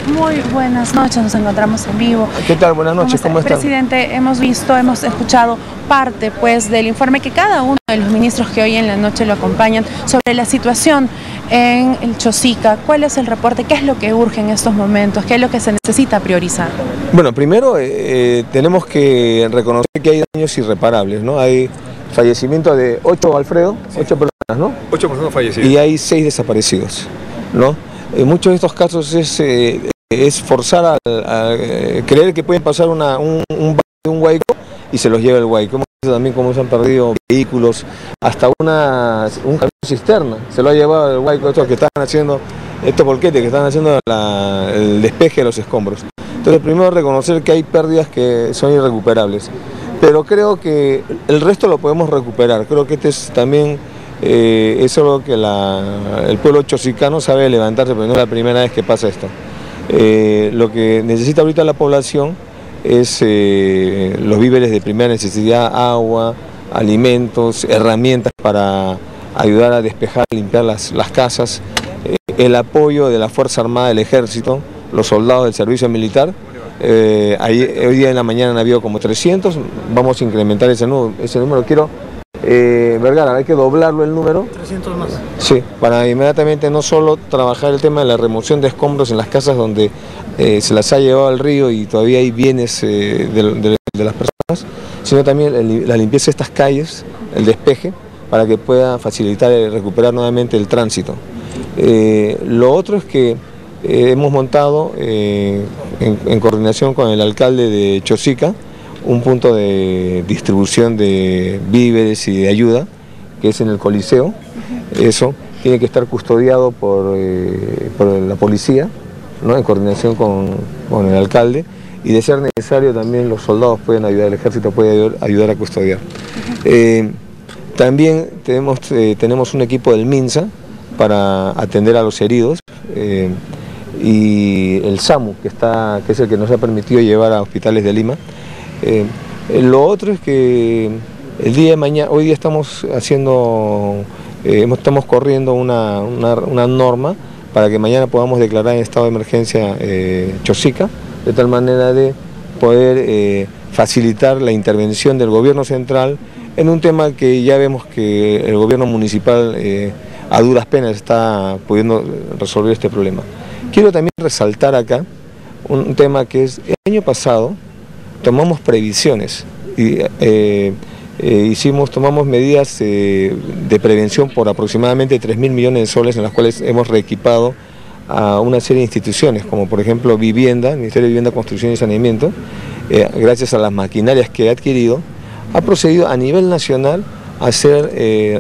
Muy buenas noches, nos encontramos en vivo. ¿Qué tal? Buenas noches, ¿cómo están? Presidente, hemos escuchado parte del informe que cada uno de los ministros que hoy en la noche lo acompañan sobre la situación en el Chosica. ¿Cuál es el reporte? ¿Qué es lo que urge en estos momentos? ¿Qué es lo que se necesita priorizar? Bueno, primero tenemos que reconocer que hay daños irreparables, ¿no? Hay fallecimiento de 8, Alfredo, sí. 8 personas, ¿no? 8 personas fallecidas. Y hay 6 desaparecidos, ¿no? En muchos de estos casos es forzar a creer que pueden pasar un huaico y se los lleva el huaico. Hemos visto también cómo se han perdido vehículos, hasta un camión cisterna se lo ha llevado el huaico, estos que están haciendo, estos volquetes que están haciendo el despeje de los escombros. Entonces, primero reconocer que hay pérdidas que son irrecuperables, pero creo que el resto lo podemos recuperar. Creo que es también es algo que el pueblo chosicano sabe levantarse, pero no es la primera vez que pasa esto. Lo que necesita ahorita la población es los víveres de primera necesidad, agua, alimentos, herramientas para ayudar a despejar, limpiar las casas, el apoyo de la Fuerza Armada del Ejército, los soldados del servicio militar. Hoy día en la mañana han habido como 300, vamos a incrementar ese número. Quiero, Vergara, hay que doblarlo el número. 300 más. Sí, para inmediatamente no solo trabajar el tema de la remoción de escombros en las casas donde se las ha llevado al río y todavía hay bienes de las personas, sino también la limpieza de estas calles, el despeje, para que pueda facilitar y recuperar nuevamente el tránsito. Lo otro es que hemos montado en coordinación con el alcalde de Chosica un punto de distribución de víveres y de ayuda, que es en el Coliseo. Eso tiene que estar custodiado por la policía, ¿no? En coordinación con el alcalde, y de ser necesario también los soldados pueden ayudar, el ejército puede ayudar a custodiar. También tenemos un equipo del MINSA para atender a los heridos, y el SAMU, que es el que nos ha permitido llevar a hospitales de Lima. Lo otro es que el día de mañana, hoy día estamos corriendo una norma para que mañana podamos declarar en estado de emergencia Chosica, de tal manera de poder facilitar la intervención del gobierno central en un tema que ya vemos que el gobierno municipal a duras penas está pudiendo resolver este problema. Quiero también resaltar acá un tema que es, el año pasado tomamos previsiones y tomamos medidas de prevención por aproximadamente 3.000 millones de soles, en las cuales hemos reequipado a una serie de instituciones, como por ejemplo Vivienda, el Ministerio de Vivienda, Construcción y Saneamiento, gracias a las maquinarias que ha adquirido, ha procedido a nivel nacional a hacer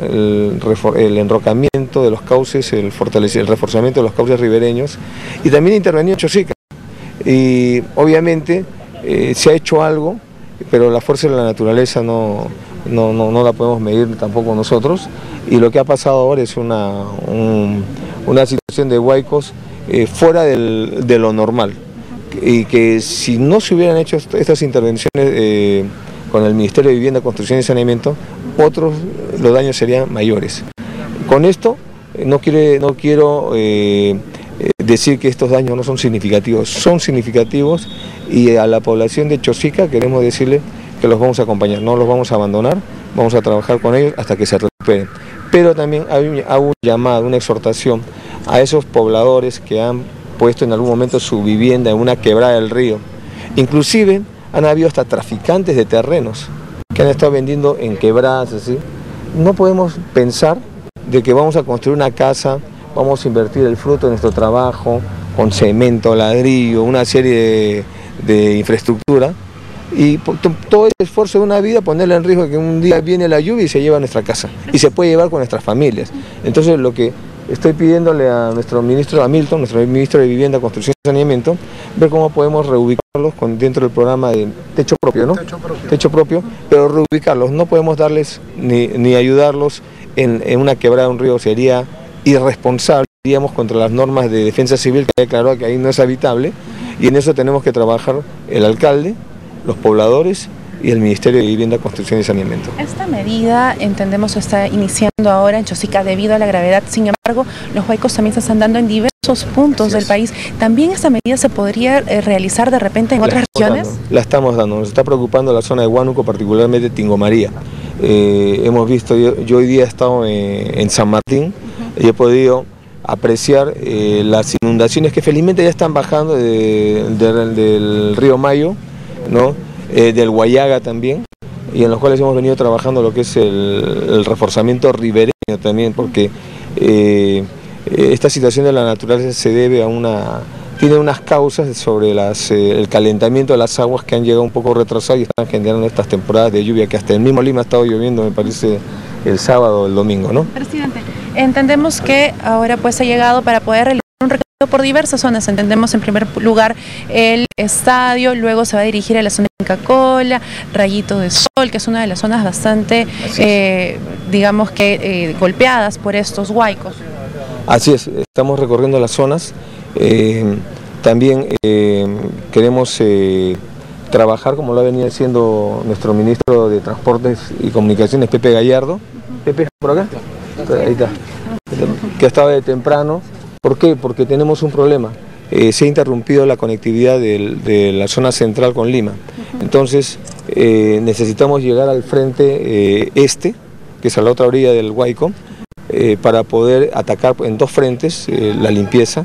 el enrocamiento de los cauces, el reforzamiento de los cauces ribereños, y también intervenido en Chosica. Y obviamente se ha hecho algo, pero la fuerza de la naturaleza no la podemos medir tampoco nosotros, y lo que ha pasado ahora es una situación de huaicos fuera de lo normal, y que si no se hubieran hecho estas intervenciones con el Ministerio de Vivienda, Construcción y Saneamiento, los daños serían mayores. Con esto no quiero decir que estos daños no son significativos, y a la población de Chosica queremos decirle que los vamos a acompañar, no los vamos a abandonar, vamos a trabajar con ellos hasta que se recuperen. Pero también hago un llamado, una exhortación a esos pobladores que han puesto en algún momento su vivienda en una quebrada del río. Inclusive han habido hasta traficantes de terrenos que han estado vendiendo en quebradas así. No podemos pensar de que vamos a construir una casa, vamos a invertir el fruto de nuestro trabajo con cemento, ladrillo, una serie de infraestructura, y todo el esfuerzo de una vida ponerla en riesgo de que un día viene la lluvia y se lleva a nuestra casa, y se puede llevar con nuestras familias. Entonces lo que estoy pidiéndole a nuestro ministro Hamilton, nuestro ministro de Vivienda, Construcción y Saneamiento, ver cómo podemos reubicarlos dentro del programa de techo propio, ¿no? Techo propio, pero reubicarlos. No podemos darles ni ayudarlos en una quebrada de un río, sería irresponsable, iríamos contra las normas de defensa civil, que ha declarado que ahí no es habitable, y en eso tenemos que trabajar el alcalde, los pobladores y el Ministerio de Vivienda, Construcción y Saneamiento. Esta medida, entendemos, está iniciando ahora en Chosica debido a la gravedad. Sin embargo, los huaicos también se están dando en diversos diversos puntos del país. ¿También esta medida se podría realizar de repente en otras regiones? La estamos dando. Nos está preocupando la zona de Huánuco, particularmente Tingo María. Hemos visto, yo hoy día he estado en San Martín y he podido apreciar las inundaciones que felizmente ya están bajando del río Mayo, ¿no? Del Guayaga también, y en los cuales hemos venido trabajando lo que es el reforzamiento ribereño también, porque esta situación de la naturaleza se debe a tiene unas causas sobre el calentamiento de las aguas que han llegado un poco retrasadas y están generando estas temporadas de lluvia que hasta el mismo Lima ha estado lloviendo, me parece, el sábado o el domingo, ¿no? Presidente, entendemos que ahora pues ha llegado para poder realizar un recorrido por diversas zonas. Entendemos en primer lugar el estadio, luego se va a dirigir a la zona de Inca Kola, Rayito de Sol, que es una de las zonas bastante, digamos que golpeadas por estos huaicos. Así es, estamos recorriendo las zonas. También queremos trabajar, como lo ha venido haciendo nuestro ministro de Transportes y Comunicaciones, Pepe Gallardo. Pepe, ¿por acá? Ahí está. Que estaba de temprano. ¿Por qué? Porque tenemos un problema. Se ha interrumpido la conectividad de la zona central con Lima. Entonces necesitamos llegar al frente este, que es a la otra orilla del Huayco, para poder atacar en dos frentes la limpieza,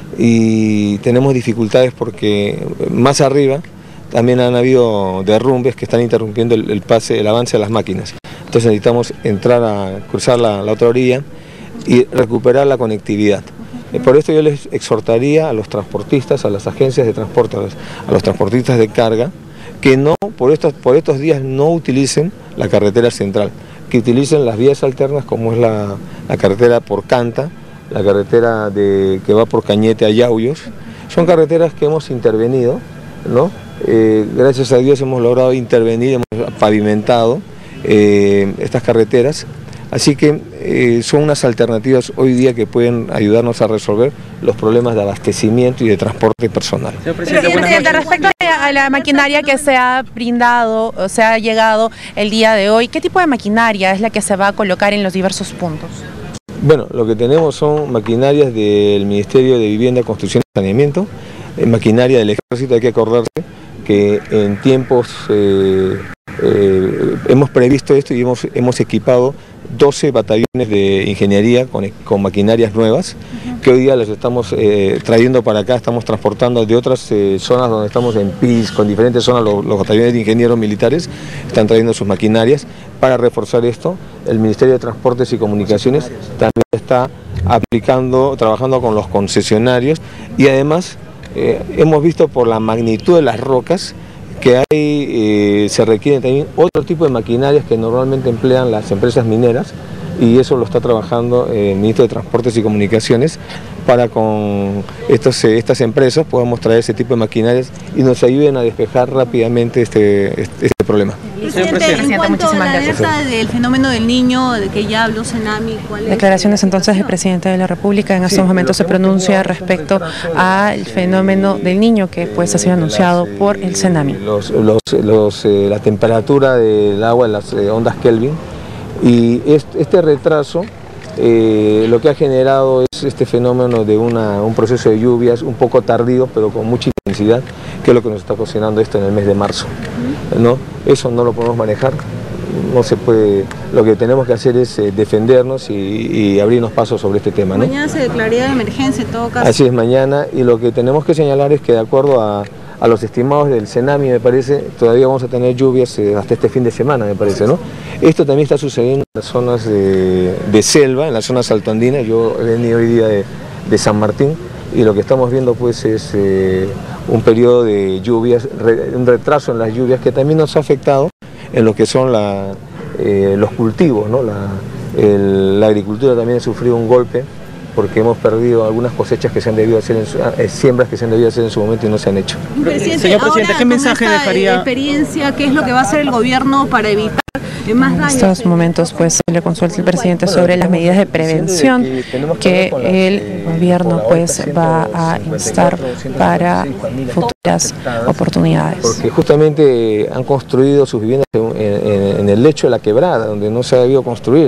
y tenemos dificultades porque más arriba también han habido derrumbes que están interrumpiendo el avance de las máquinas. Entonces necesitamos entrar a cruzar la otra orilla y recuperar la conectividad. Por esto yo les exhortaría a los transportistas, a las agencias de transporte, a los transportistas de carga, que no, por estos días no utilicen la carretera central, que utilicen las vías alternas como es la carretera por Canta, la carretera que va por Cañete a Yauyos. Son carreteras que hemos intervenido, ¿no? Gracias a Dios hemos logrado intervenir, hemos pavimentado estas carreteras. Así que son unas alternativas hoy día que pueden ayudarnos a resolver los problemas de abastecimiento y de transporte personal. Presidente, respecto a la maquinaria que se ha brindado, o se ha llegado el día de hoy, ¿qué tipo de maquinaria es la que se va a colocar en los diversos puntos? Bueno, lo que tenemos son maquinarias del Ministerio de Vivienda, Construcción y Saneamiento, maquinaria del Ejército. Hay que acordarse que en tiempos hemos previsto esto y hemos equipado 12 batallones de ingeniería con maquinarias nuevas, que hoy día las estamos trayendo para acá. Estamos transportando de otras zonas donde estamos en PIS, con diferentes zonas, los batallones de ingenieros militares están trayendo sus maquinarias para reforzar esto. El Ministerio de Transportes y Comunicaciones también está trabajando con los concesionarios, y además hemos visto por la magnitud de las rocas que se requieren también otro tipo de maquinarias que normalmente emplean las empresas mineras, y eso lo está trabajando el Ministro de Transportes y Comunicaciones para con estas empresas podamos traer ese tipo de maquinarias y nos ayuden a despejar rápidamente este problema. Presidente, en cuanto a la alerta del fenómeno del niño, de que ya habló Senami, ¿cuál es? Declaraciones entonces del presidente de la República. En estos momentos se pronuncia respecto al fenómeno del niño que pues ha sido anunciado por el Senami. La temperatura del agua en las ondas Kelvin, y este retraso lo que ha generado es este fenómeno de un proceso de lluvias un poco tardío pero con mucha intensidad, que es lo que nos está ocasionando esto en el mes de marzo, ¿no? Eso no lo podemos manejar, no se puede. Lo que tenemos que hacer es defendernos y abrirnos pasos sobre este tema, ¿no? Mañana se declararía de emergencia en todo caso. Así es, mañana, y lo que tenemos que señalar es que de acuerdo a los estimados del Senami, me parece, todavía vamos a tener lluvias hasta este fin de semana, me parece, ¿no? Esto también está sucediendo en las zonas de selva, en las zonas altoandinas. Yo he venido hoy día de San Martín, y lo que estamos viendo pues es un periodo de lluvias, un retraso en las lluvias que también nos ha afectado en lo que son los cultivos, ¿no? La agricultura también ha sufrido un golpe, porque hemos perdido algunas cosechas que se han debido hacer, siembras que se han debido hacer en su momento y no se han hecho. Señor presidente, ¿qué mensaje dejaría? Experiencia, ¿qué es lo que va a hacer el gobierno para evitar más daños? En estos momentos pues le consulta el presidente sobre las medidas de prevención que el gobierno pues va a instar para futuras oportunidades. Porque justamente han construido sus viviendas en el lecho de la quebrada, donde no se ha debido construir.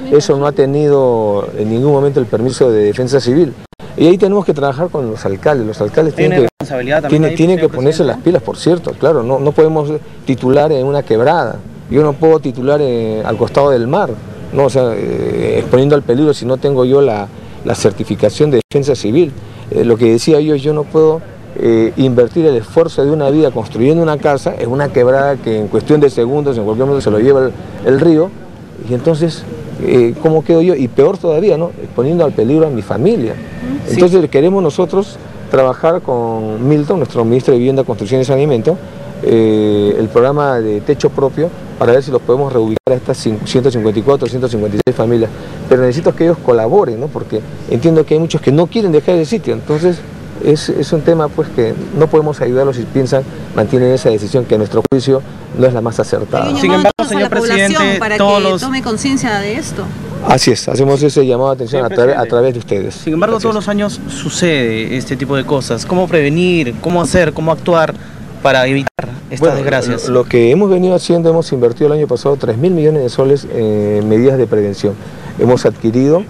eso no ha tenido en ningún momento el permiso de defensa civil. Y ahí tenemos que trabajar con los alcaldes tienen que ponerse las pilas, por cierto, claro, no podemos titular en una quebrada, yo no puedo titular al costado del mar, no, o sea, exponiendo al peligro si no tengo yo la certificación de defensa civil. Lo que decía yo no puedo invertir el esfuerzo de una vida construyendo una casa en una quebrada que en cuestión de segundos, en cualquier momento se lo lleva el río, y entonces, ¿cómo quedo yo? Y peor todavía, ¿no? Exponiendo al peligro a mi familia. Entonces queremos nosotros trabajar con Milton, nuestro ministro de Vivienda, Construcción y Saneamiento, el programa de techo propio, para ver si los podemos reubicar a estas 154, 156 familias. Pero necesito que ellos colaboren, ¿no? Porque entiendo que hay muchos que no quieren dejar el sitio, entonces es un tema pues que no podemos ayudarlos si mantienen esa decisión que a nuestro juicio no es la más acertada. Sin embargo, señor presidente, para que tome conciencia de esto. Así es, hacemos ese llamado de atención a través de ustedes. Sin embargo, todos los años sucede este tipo de cosas. ¿Cómo prevenir, cómo hacer, cómo actuar para evitar estas desgracias? Lo que hemos venido haciendo, hemos invertido el año pasado 3.000 millones de soles en medidas de prevención. Hemos adquirido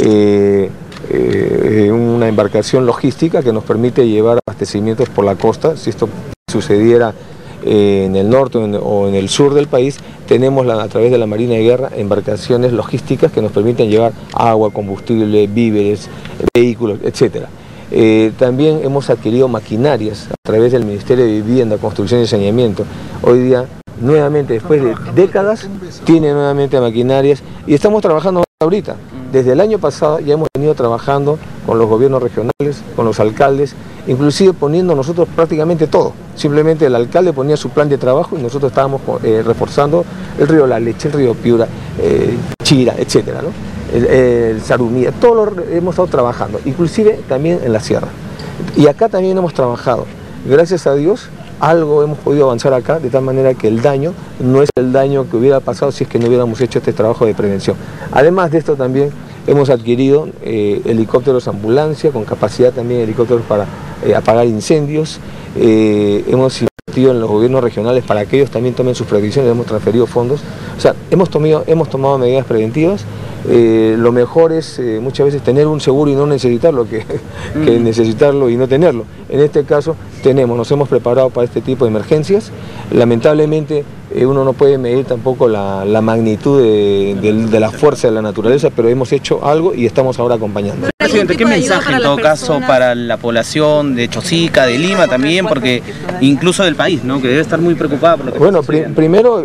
una embarcación logística que nos permite llevar abastecimientos por la costa. Si esto sucediera en el norte o en el sur del país, tenemos a través de la Marina de Guerra embarcaciones logísticas que nos permiten llevar agua, combustible, víveres, vehículos, etc. También hemos adquirido maquinarias a través del Ministerio de Vivienda, Construcción y Saneamiento. Hoy día, nuevamente, después de décadas, tiene nuevamente maquinarias y estamos trabajando ahorita. Desde el año pasado ya hemos venido trabajando con los gobiernos regionales, con los alcaldes, inclusive poniendo nosotros prácticamente todo. Simplemente el alcalde ponía su plan de trabajo y nosotros estábamos reforzando el río La Leche, el río Piura, Chira, etcétera, ¿no? El Sarumía, todo lo hemos estado trabajando, inclusive también en la sierra. Y acá también hemos trabajado. Gracias a Dios, algo hemos podido avanzar acá, de tal manera que el daño no es el daño que hubiera pasado si es que no hubiéramos hecho este trabajo de prevención. Además de esto también hemos adquirido helicópteros ambulancia, con capacidad también de helicópteros para apagar incendios. Hemos invertido en los gobiernos regionales para que ellos también tomen sus previsiones, hemos transferido fondos. O sea, hemos tomado medidas preventivas. Lo mejor es muchas veces tener un seguro y no necesitarlo que necesitarlo y no tenerlo. En este caso nos hemos preparado para este tipo de emergencias. Lamentablemente uno no puede medir tampoco la magnitud de la fuerza de la naturaleza, pero hemos hecho algo y estamos ahora acompañando. Presidente, ¿qué mensaje en todo caso para la población de Chosica, de Lima también, porque incluso del país, ¿no? Que debe estar muy preocupada por lo que Bueno, primero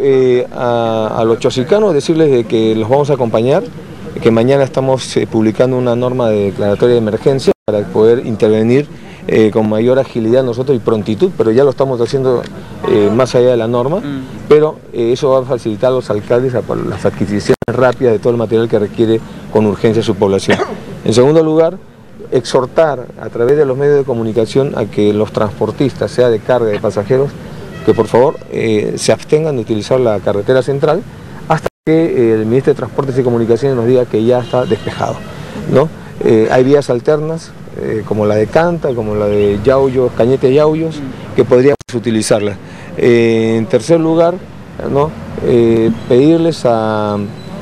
a los chosicanos decirles de que los vamos a acompañar, que mañana estamos publicando una norma de declaratoria de emergencia para poder intervenir con mayor agilidad nosotros y prontitud, pero ya lo estamos haciendo más allá de la norma, pero eso va a facilitar a los alcaldes las adquisiciones rápidas de todo el material que requiere con urgencia su población. En segundo lugar, exhortar a través de los medios de comunicación a que los transportistas, sea de carga, de pasajeros, que por favor se abstengan de utilizar la carretera central hasta que el ministro de Transportes y Comunicaciones nos diga que ya está despejado, ¿no? Hay vías alternas, como la de Canta, como la de Yauyos, Cañete Yauyos, que podríamos utilizarla. En tercer lugar, ¿no? Pedirles al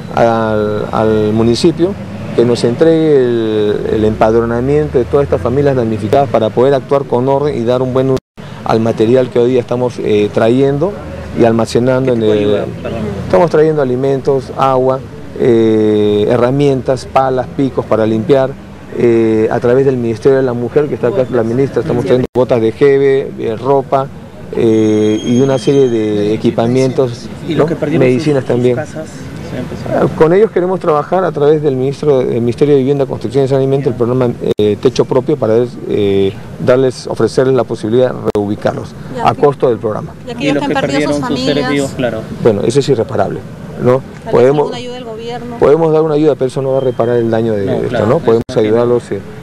municipio que nos entregue el empadronamiento de todas estas familias damnificadas para poder actuar con orden y dar un buen uso al material que hoy día estamos trayendo y almacenando. Estamos trayendo alimentos, agua, herramientas, palas, picos para limpiar. A través del Ministerio de la Mujer, que está acá la ministra, estamos trayendo botas de jeve, ropa y una serie de equipamientos, ¿no? Medicinas también. Con ellos queremos trabajar a través del Ministerio de Vivienda, Construcción y Saneamiento, el programa Techo Propio, para ofrecerles la posibilidad de reubicarlos a costo del programa. Y los que perdieron sus seres vivos, claro. Bueno, eso es irreparable, ¿no? Podemos dar una ayuda, pero eso no va a reparar el daño de esto, claro, ¿no? Podemos ayudarlos,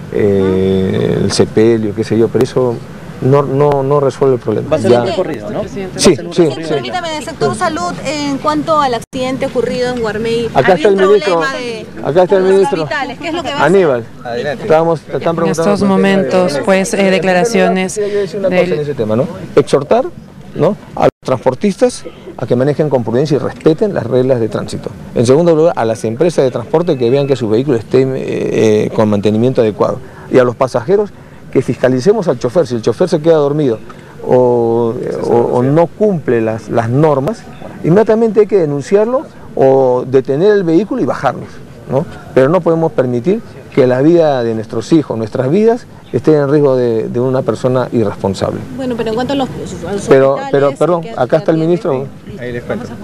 el sepelio, qué sé yo, pero eso no resuelve el problema. Va a ser un recorrido, ¿no? Sí. Permítame, en el sector salud, en cuanto al accidente ocurrido en Guarmey, acá está el ministro. Acá está el ministro. ¿Qué es lo que va a Aníbal. En estos momentos, pues, declaraciones en ese tema, ¿no? Exhortar, ¿no? A los transportistas a que manejen con prudencia y respeten las reglas de tránsito. En segundo lugar, a las empresas de transporte que vean que su vehículo esté con mantenimiento adecuado. Y a los pasajeros que fiscalicemos al chofer. Si el chofer se queda dormido o no cumple las normas, inmediatamente hay que denunciarlo o detener el vehículo y bajarnos, ¿no? Pero no podemos permitir que la vida de nuestros hijos, nuestras vidas, estén en riesgo de una persona irresponsable. Bueno, pero en cuanto a los pero perdón, acá está el ministro. Ahí les cuento.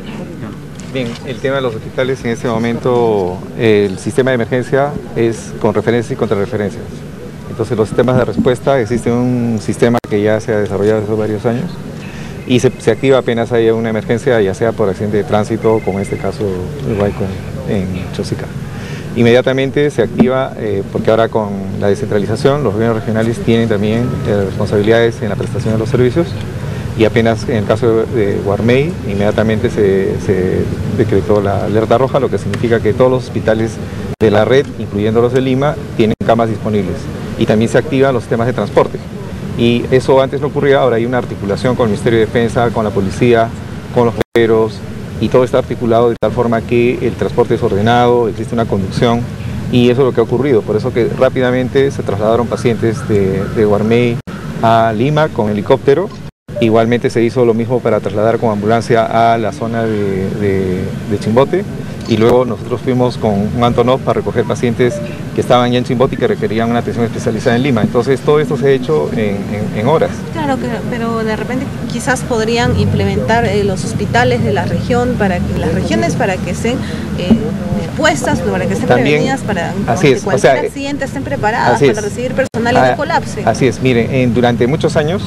Bien, el tema de los hospitales en este momento, el sistema de emergencia es con referencias y contrarreferencias. Entonces los sistemas de respuesta, existe un sistema que ya se ha desarrollado hace varios años y se activa apenas haya una emergencia, ya sea por accidente de tránsito, como en este caso el Huayco en Chosica. Inmediatamente se activa porque ahora con la descentralización los gobiernos regionales tienen también responsabilidades en la prestación de los servicios y apenas en el caso de Guarmey inmediatamente se decretó la alerta roja, lo que significa que todos los hospitales de la red, incluyendo los de Lima, tienen camas disponibles y también se activan los sistemas de transporte. Y eso antes no ocurría, ahora hay una articulación con el Ministerio de Defensa, con la policía, con los bomberos, y todo está articulado de tal forma que el transporte es ordenado, existe una conducción y eso es lo que ha ocurrido. Por eso que rápidamente se trasladaron pacientes de Guarmey a Lima con helicóptero. Igualmente se hizo lo mismo para trasladar con ambulancia a la zona de Chimbote y luego nosotros fuimos con un Antonov para recoger pacientes que estaban ya en Chimbote y que requerían una atención especializada en Lima. Entonces todo esto se ha hecho en horas. Claro, pero de repente quizás podrían implementar los hospitales de la región, las regiones para que estén dispuestas, para que estén prevenidas, para que cualquier accidente estén preparadas para recibir personal y no colapse. Así es, miren, durante muchos años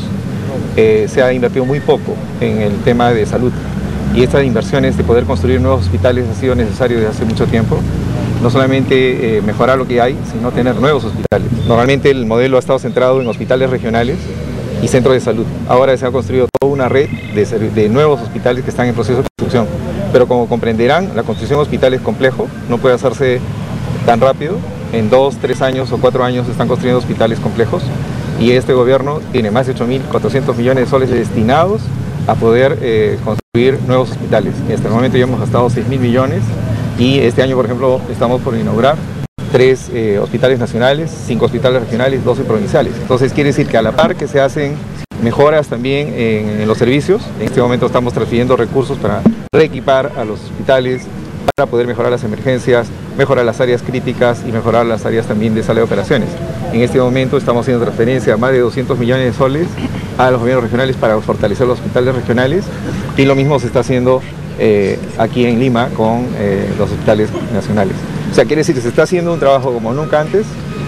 se ha invertido muy poco en el tema de salud y estas inversiones de poder construir nuevos hospitales ha sido necesario desde hace mucho tiempo. No solamente mejorar lo que hay, sino tener nuevos hospitales. Normalmente el modelo ha estado centrado en hospitales regionales y centros de salud. Ahora se ha construido toda una red de nuevos hospitales que están en proceso de construcción. Pero como comprenderán, la construcción de hospitales es complejo, no puede hacerse tan rápido. En 2, 3 años o 4 años se están construyendo hospitales complejos y este gobierno tiene más de 8.400 millones de soles destinados a poder construir nuevos hospitales. Y hasta el momento ya hemos gastado 6.000 millones y este año, por ejemplo, estamos por inaugurar 3 hospitales nacionales, 5 hospitales regionales, 12 provinciales. Entonces quiere decir que a la par que se hacen mejoras también en los servicios, en este momento estamos transfiriendo recursos para reequipar a los hospitales, para poder mejorar las emergencias, mejorar las áreas críticas y mejorar las áreas también de sala de operaciones. En este momento estamos haciendo transferencia a más de 200 millones de soles a los gobiernos regionales para fortalecer los hospitales regionales y lo mismo se está haciendo aquí en Lima con los hospitales nacionales. O sea, quiere decir que se está haciendo un trabajo como nunca antes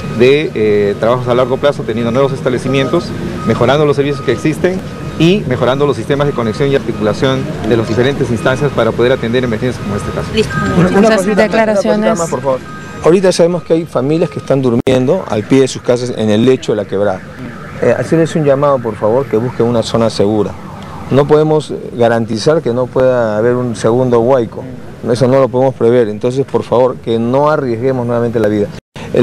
de trabajos a largo plazo, teniendo nuevos establecimientos, mejorando los servicios que existen y mejorando los sistemas de conexión y articulación de las diferentes instancias para poder atender emergencias como este caso. Listo. Muchas declaraciones. Más, por favor. Ahorita sabemos que hay familias que están durmiendo al pie de sus casas en el lecho de la quebrada. Hacerles un llamado, por favor, que busquen una zona segura. No podemos garantizar que no pueda haber un segundo Huayco. Eso no lo podemos prever. Entonces, por favor, que no arriesguemos nuevamente la vida.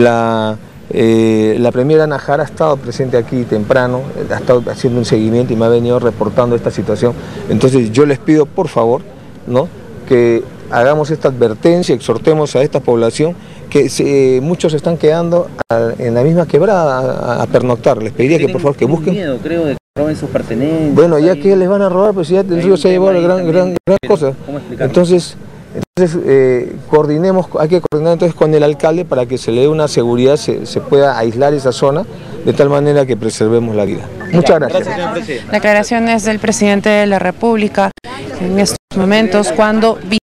La primera Ana Jara ha estado presente aquí temprano, ha estado haciendo un seguimiento y me ha venido reportando esta situación. Entonces yo les pido por favor, ¿no?, que hagamos esta advertencia, exhortemos a esta población que muchos se están quedando en la misma quebrada a pernoctar. Les pediría que por favor que busquen. Miedo, creo, de que roben sus pertenencias. Bueno, ya que les van a robar, pues ya el río se ha llevado la gran cosa. Entonces coordinemos, hay que coordinar entonces con el alcalde para que se le dé una seguridad, se pueda aislar esa zona de tal manera que preservemos la vida. Muchas gracias. Declaraciones del presidente de la República en estos momentos cuando